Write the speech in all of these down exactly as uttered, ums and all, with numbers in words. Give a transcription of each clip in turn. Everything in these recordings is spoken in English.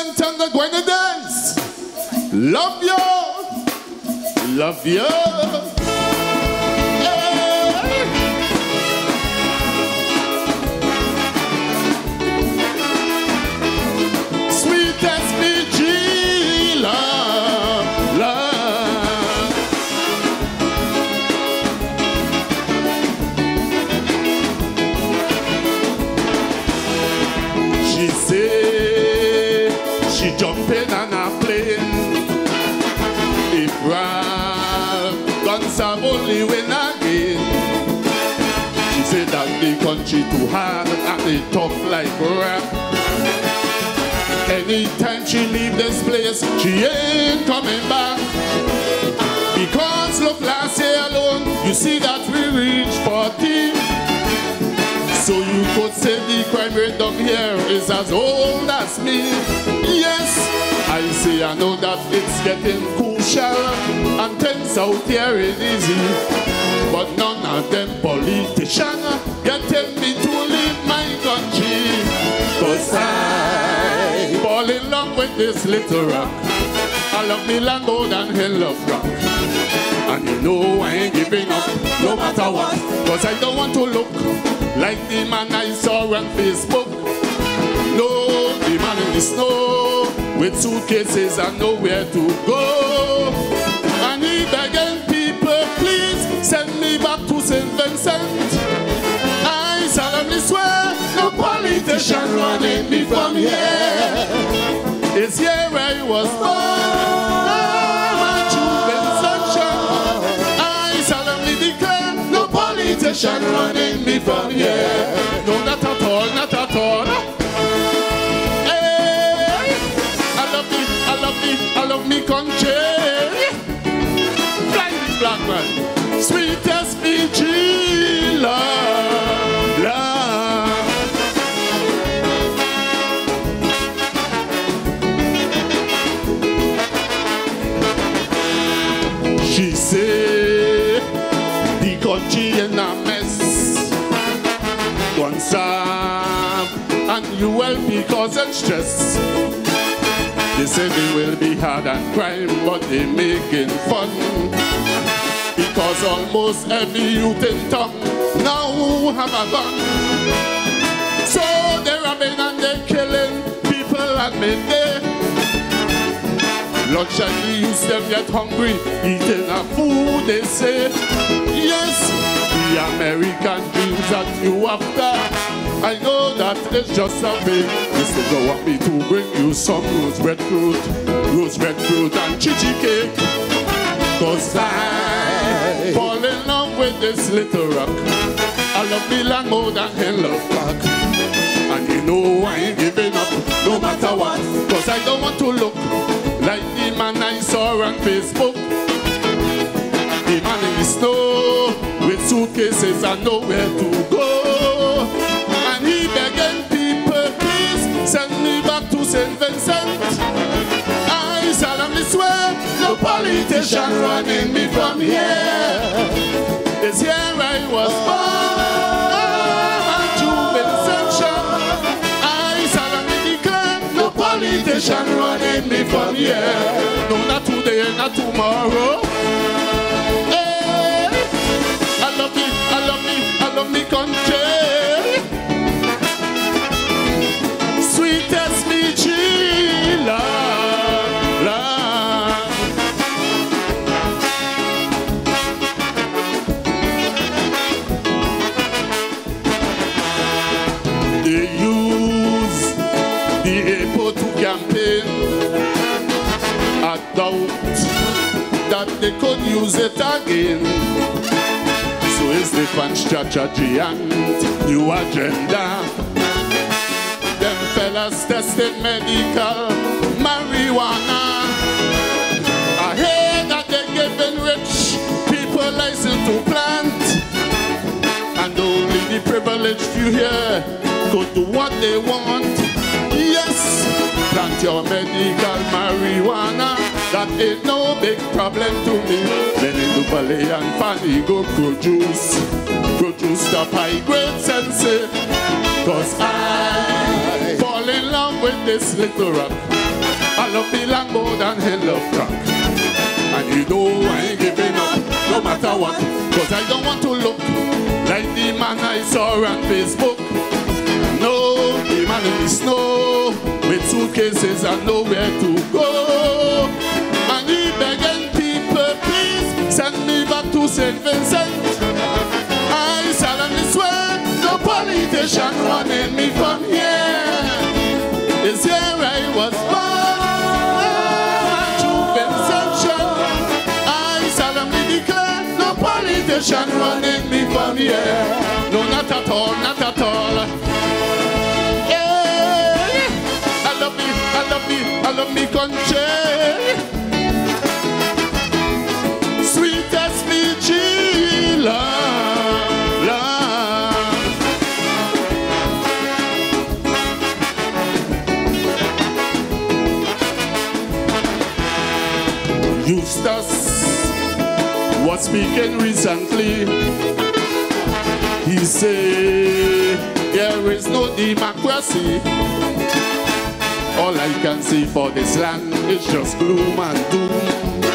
innocent and the going to dance. Love you, love you. Hey. Sweet S P G, love, love. She say she jump in on a plane. If rap guns have only win again. She said that the country too hard and they tough like rap. Anytime she leave this place, she ain't coming back. Because look, last year alone, you see that we reached forty. So you could say the crime rate down here is as old as me. Yes, I say I know that it's getting crucial and tense out here it easy. But none of them politicians getting me to leave my country. Cause I fall in love with this little rock. I love me land more than hell love rock. And you know I ain't giving up no matter what. Cause I don't want to look like the man I saw on Facebook. No, the man in the snow with suitcases and nowhere to go. And he begging people, please send me back to Saint Vincent. I solemnly swear, no politician running me from here. It's here where he was born. My true Vincent. I solemnly declare, no politician running me from here. No, not at all, not at all. Hey, I love me, I love me, I love me country. Flying black man, sweet S P G, love, love. She say the country in a mess. One serve and you will be causing stress. They say they will be hard on crime, but they making fun. Because almost every youth in town now have a gun. So they're robbing and they're killing people at midday. Lunch and the youth them get hungry, eating a food they say. Yes, the American dreams that you after. I know that it's just a fake. This is go want me to bring you some rose red fruit, rose red fruit and chichi cake. Cause I fall in love with this little rock. I love the land more than hell love rock. And you know I ain't giving up no matter what. Cause I don't want to look like the man I saw on Facebook. The man in the snow with suitcases and nowhere to go. And he begging people, please send me back to Saint Vincent. I solemnly swear, no politician running me from here. It's here I was born, my true Vincent. I solemnly declare, no politician running me from here. No, not today, not tomorrow. Hey, I love me, I love me, I love me country. Sweet S P G, love, love. They use the airport to campaign. I doubt that they could use it again. So is the fun strategy and new agenda. Them fellas tested medical marijuana. I hear that they're giving rich people license to plant. And only the privileged few here could do what they want. Yes, plant your medical marijuana. That ain't no big problem to me. Then in Duvalé and Fanny go produce, produce the high grade sensei. Cause I fall in love with this little rock. love me land more than he love crack. And you know I ain't giving up, no matter what. Cause I don't want to look like the man I saw on Facebook. No, the man in the snow with suitcases and nowhere to go. And he begging people, please send me back to Saint Vincent. I solemnly swear, no politician running me from here. This year I was born to Vincentian. I solemnly declare, no politician running me from here. No, not at all, not at all. I love me, I love me, I love me country. Sweetest Fiji love, love. Eustace was speaking recently. He said, there is no democracy. All I can see for this land is just gloom and doom.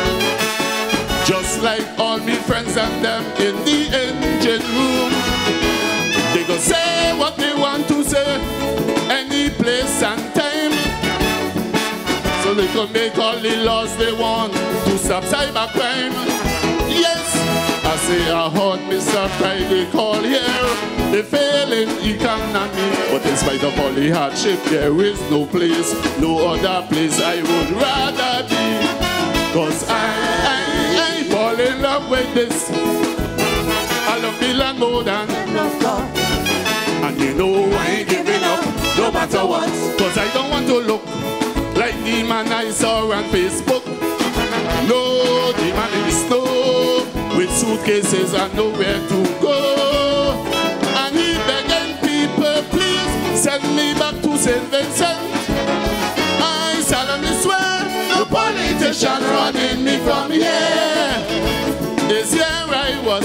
Just like all my friends and them in the engine room. They go say what they want to say, any place and time. So they can make all the laws they want to stop cybercrime. Yes, I say I heard Mister Friday call here, the failing economy. But in spite of all the hardship, there is no place, no other place I would rather be. Cause I, I, I fall in love with this. I love the land more than love. And you know I ain't giving up, no matter what. Cause I don't want to look like the man I saw on Facebook. No, the man in the snow with suitcases and nowhere to go. And he begging people, please send me back to Saint Vincent. I solemnly swear, no politician running me from here. This year I was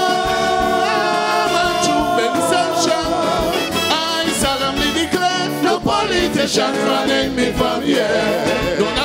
born to Vincentian. I solemnly declare, no politician running me from here. Don't